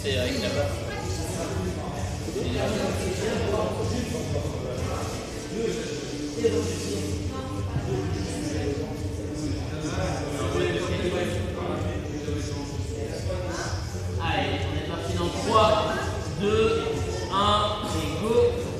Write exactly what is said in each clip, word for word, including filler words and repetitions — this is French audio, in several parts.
c'est avec la barre. Allez, on est parti dans trois, deux, un, et go.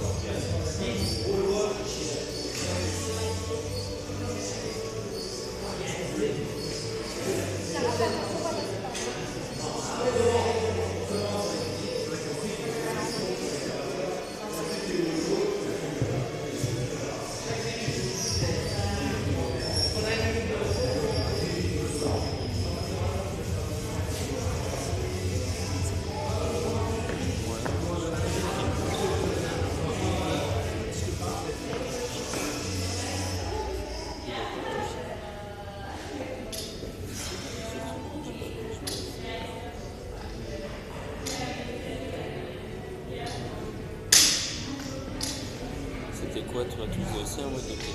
C'était quoi, toi? Tu faisais aussi un mode de clic?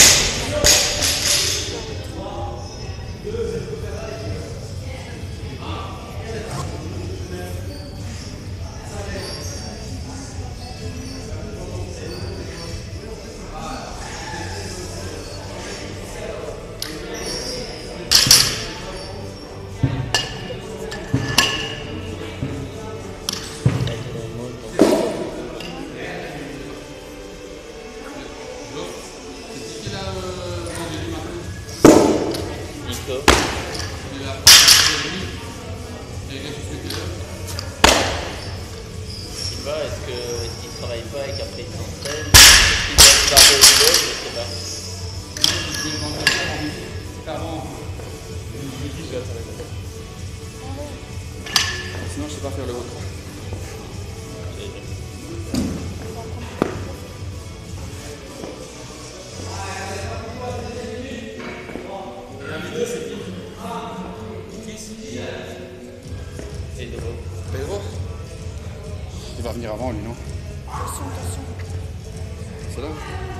Nico. Sylvain, est-ce que est-ce qu'il travaille pas et qu'après il s'entraîne? Est-ce qu'il doit se barrer au boulot? Je sais pas. Sinon je sais pas faire le autre. Et de vous. Pedro? Il va venir avant lui, non? Attention, attention. C'est là?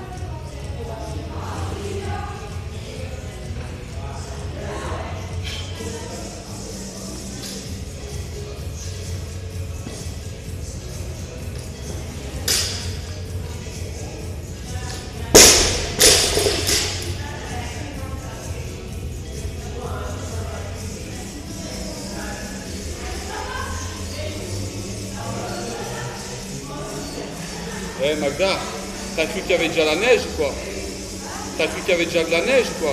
Eh hey Magda, t'as cru qu'il y avait déjà la neige ou quoi? T'as cru qu'il y avait déjà de la neige ou quoi?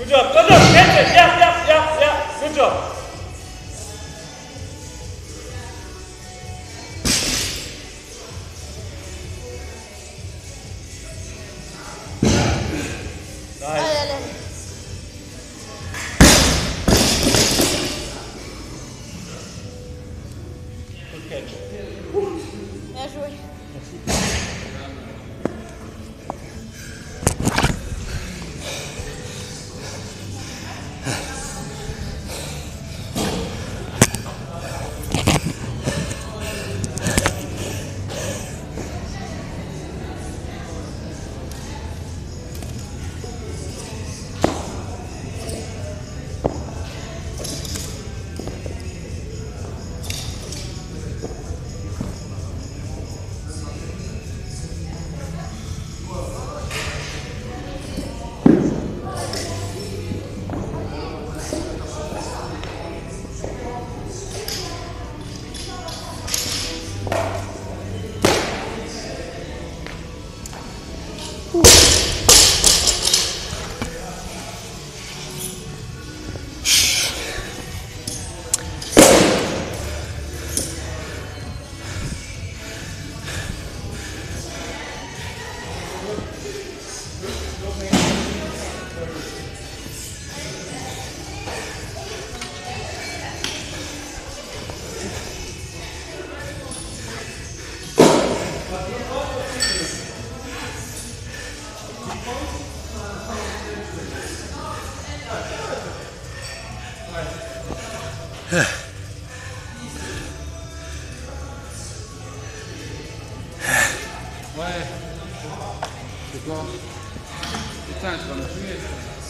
Good job. Good job. That's it. Yeah, yeah, yeah, yeah. Good job. Nice. Good catch. Bien joué. Ouais. C'est quoi? Putain, je vais me tuer.